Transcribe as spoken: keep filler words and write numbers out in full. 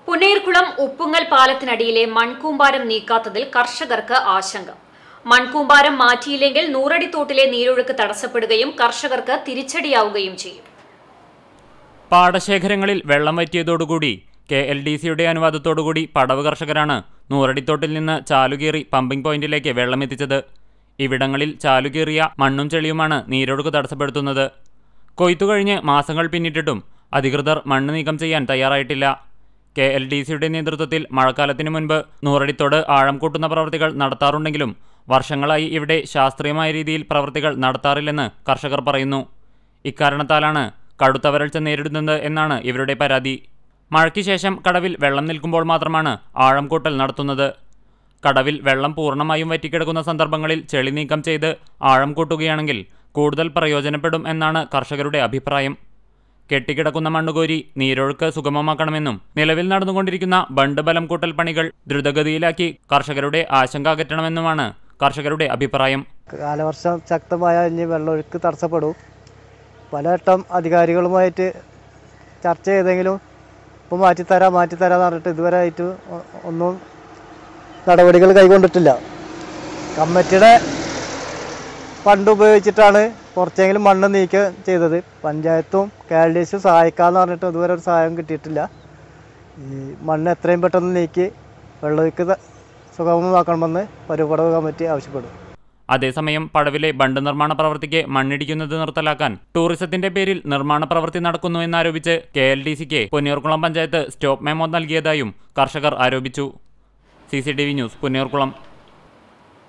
പുന്നയൂർകുളം ഉപ്പുങ്ങൽ പാലത്തിനടിയിലെ മൺകൂമ്പാരം നീക്കാത്തതിൽ കർഷകർക്ക് ആശങ്ക. മൺകൂമ്പാരം മാറ്റിയില്ലെങ്കിൽ നൂറടിത്തോട്ടിലെ നീരൊഴുക്ക് തടസ്സപ്പെടുകയും കർഷകർക്ക് തിരിച്ചടിയാവുകയും ചെയ്യും. പാടശേഖരങ്ങളിൽ വെള്ളം വറ്റിയതോടുകൂടി കെ എൽ ഡി സിയുടെ അനുവാദത്തോടുകൂടി പടവ് കർഷകരാണ് നൂറടിത്തോട്ടിൽ നിന്ന് ചാലുകീറി പമ്പിംഗ് പോയിന്റിലേക്ക് വെള്ളമെത്തിച്ചത്. ഇവിടങ്ങളിൽ ചാലുകീറിയ മണ്ണും ചെളിയുമാണ് നീരൊഴുക്ക് തടസ്സപ്പെടുത്തുന്നത്. കൊയ്ത്തു കഴിഞ്ഞ് മാസങ്ങൾ പിന്നിട്ടിട്ടും അധികൃതർ മണ്ണ് നീക്കം ചെയ്യാൻ തയ്യാറായിട്ടില്ല. കെ എൽ ഡി സിയുടെ നേതൃത്വത്തിൽ മഴക്കാലത്തിനു മുൻപ് നൂറടിത്തോട് ആഴം കൂട്ടുന്ന പ്രവൃത്തികൾ നടത്താറുണ്ടെങ്കിലും വർഷങ്ങളായി ഇവിടെ ശാസ്ത്രീയമായ രീതിയിൽ പ്രവൃത്തികൾ നടത്താറില്ലെന്ന് കർഷകർ പറയുന്നു. ഇക്കാരണത്താലാണ് കടുത്ത വരൾച്ച നേരിടുന്നത് എന്നാണ് ഇവരുടെ പരാതി. മഴയ്ക്ക് ശേഷം കടവിൽ വെള്ളം നിൽക്കുമ്പോൾ മാത്രമാണ് ആഴം കൂട്ടൽ നടത്തുന്നത്. കടവിൽ വെള്ളം പൂർണ്ണമായും വറ്റിക്കിടക്കുന്ന സന്ദർഭങ്ങളിൽ ചെളി നീക്കം ചെയ്ത് ആഴം കൂട്ടുകയാണെങ്കിൽ കൂടുതൽ പ്രയോജനപ്പെടും എന്നാണ് കർഷകരുടെ അഭിപ്രായം. കെട്ടിക്കിടക്കുന്ന മണ്ണുകോരി നീരൊഴുക്ക് സുഗമമാക്കണമെന്നും നിലവിൽ നടന്നുകൊണ്ടിരിക്കുന്ന ബണ്ട് ബലം കൂട്ടൽ പണികൾ ദ്രുതഗതിയിലാക്കി കർഷകരുടെ ആശങ്ക അകറ്റണമെന്നുമാണ് കർഷകരുടെ അഭിപ്രായം. കാലവർഷം ശക്തമായ വെള്ളമൊഴുക്ക് തടസ്സപ്പെടും. പലവട്ടം അധികാരികളുമായിട്ട് ചർച്ച ചെയ്തെങ്കിലും ഇപ്പോൾ മാറ്റിത്തരാം മാറ്റിത്തരാന്ന് പറഞ്ഞിട്ട് ഇതുവരെ ആയിട്ട് ഒന്നും നടപടികൾ കൈക്കൊണ്ടിട്ടില്ല. കമ്മിറ്റിയുടെ ഫണ്ട് ഉപയോഗിച്ചിട്ടാണ് കുറച്ചെങ്കിലും മണ്ണ് നീക്കം ചെയ്തത്. പഞ്ചായത്തും കെ എൽ ഡി സിയും സഹായിക്കാമെന്ന് പറഞ്ഞിട്ട് ഇതുവരെ ഒരു സഹായം കിട്ടിയിട്ടില്ല. ഈ മണ്ണ് എത്രയും പെട്ടെന്ന് നീക്കി വെള്ളമൊഴുക്ക് സുഗമമാക്കണമെന്ന് പരുപടവ് കമ്മിറ്റി ആവശ്യപ്പെടും. അതേസമയം പടവിലെ ബണ്ട് നിർമ്മാണ പ്രവൃത്തിക്ക് മണ്ണിടിക്കുന്നത് നിർത്തലാക്കാൻ ടൂറിസത്തിന്റെ പേരിൽ നിർമ്മാണ പ്രവൃത്തി നടക്കുന്നു എന്നാരോപിച്ച് കെ എൽ ഡി സിക്ക് പുന്നയൂർകുളം പഞ്ചായത്ത് സ്റ്റോപ്പ് മെമ്മോ നൽകിയതായും കർഷകർ ആരോപിച്ചു. C C T V news, Punnayurkulam.